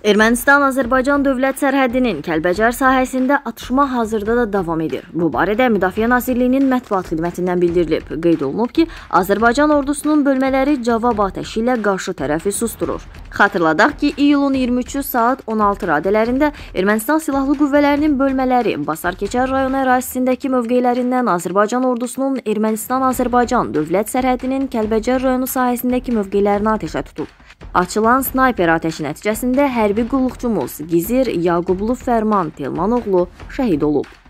Ermənistan-Azərbaycan dövlət sərhədinin Kəlbəcər sahəsində atışma hazırda da davam edir. Bu barədə Müdafiə Nazirliyinin mətbuat xidmətindən bildirilib. Qeyd olunub ki, Azərbaycan ordusunun bölmələri cavab atəşi ilə qarşı tərəfi susturur. Xatırladaq ki, iyulun 23-cü saat 16 radələrində Ermənistan Silahlı Qüvvələrinin bölmələri Basarkeçər rayonu ərazisindəki mövqelərindən Azərbaycan ordusunun Ermənistan-Azərbaycan dövlət sərhədinin Kəlbəcər rayonu sahəsindəki mövqelərini atəşə tutub. Açılan snayper atəşi nəticəsində hərbi qulluqçumuz Gizir Yaqublu Fərman Telmanoğlu şəhid olub.